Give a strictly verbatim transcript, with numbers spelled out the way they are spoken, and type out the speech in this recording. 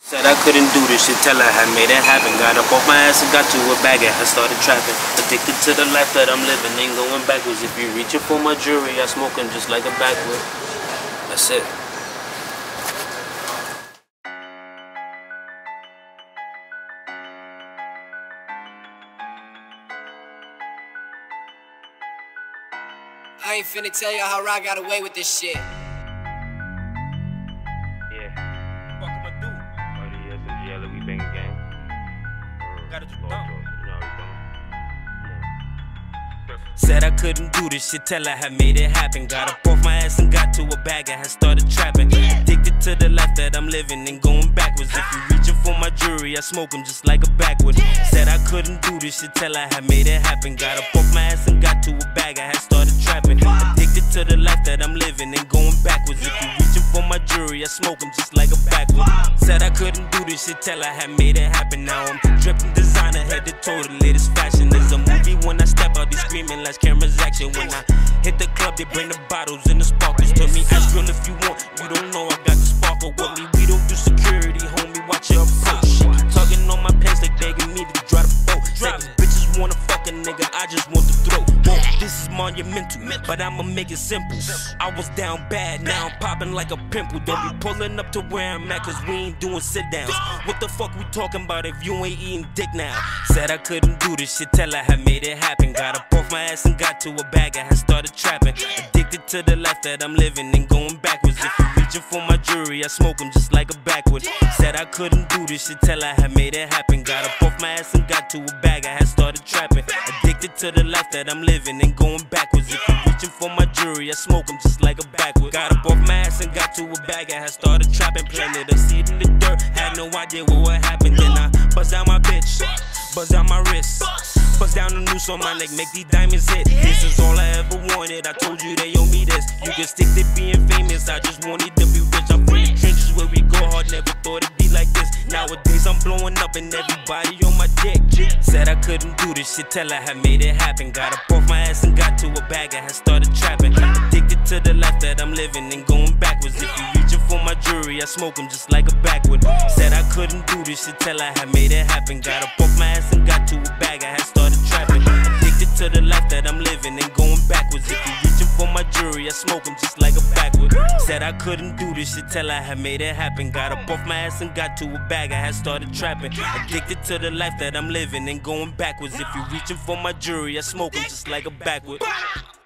Said I couldn't do this shit, tell her I made it happen. Got up off my ass and got to a bag and I started trapping. Addicted to the life that I'm living, ain't going backwards. If you reaching for my jewelry, I smoke 'em just like a backwood. That's it. I ain't finna tell y'all how I got away with this shit. Yeah. What am I do? thirty years in jail, we bang again. Gotta do dumb. Said I couldn't do this shit, tell her I made it happen. Got up off my ass and got to a bag and I started trapping. Addicted to the life that I'm living and going backwards. If you reaching for my jewelry, I smoke 'em just like a backwood. Said I couldn't do this shit, tell her I made it happen. Got up off my ass and got to a bag and I started trapping. Addicted to the life that I'm living and going backwards. If you reaching for my jewelry, I smoke 'em just like a backwood. Said I couldn't do this shit, tell her I made it happen. Now I'm dripping designer, head to toe, the latest fashion. There's a movie when I step out, they screaming like cameras action. When I hit the club, they bring the bottles and the sparkles to me. Ask girl if you want, you don't know I got the sparkle with me. We don't do security, homie, watch your approach. She keep tugging on my pants like begging me to drive the boat. Say bitches wanna fuck a nigga, I just want the throat. Whoa, this is monumental, but I'ma make it simple. I was down bad, now I'm popping like a pimple. Don't be pulling up to where I'm at, cause we ain't doing sit downs. What the fuck we talking about if you ain't eating dick now? Said I couldn't do this shit, tell her I made it happen. Got up off my ass and got to a bag and I started trapping. Addicted to the life that I'm living and going backwards. If you reaching for my jewelry, I smoke 'em just like a backwood. Said I couldn't do this shit, tell her I made it happen. Got up off my ass and got to a bag, I had started trapping. Addicted to the life that I'm living and going backwards. If you reaching for my jewelry, I smoke 'em just like a backwood. Got up off my ass and got to a bag, I had started trapping. Planted a seed in the dirt, had no idea what would happen. Then I buzz down my bitch, buzz down my wrist, buzz down the noose on my neck, make these diamonds hit. This is all I ever wanted, I told you they owe me this. You can stick to being famous, I just wanted to be rich. I'm from the trenches where we go hard, never thought it'd be like this. Nowadays I'm blowing up and everybody on my dick. Said I couldn't do this shit, tell her I made it happen. Got up off my ass and got to a bag and I started trapping. Addicted to the life that I'm living and going backwards. If you reaching for my jewelry, I smoke 'em just like a backwood. Said I couldn't do this shit, tell her I made it happen. Got up off my ass and got to a bag, I had started trapping. Addicted to the life that I'm living and going backwards. If you reaching for my jewelry, I smoke 'em just like a backwood. Said I couldn't do this shit, tell her I made it happen. Got up off my ass and got to a bag, I had started trapping. Addicted to the life that I'm living and going backwards. If you reaching for my jewelry, I smoke 'em just like a backwood.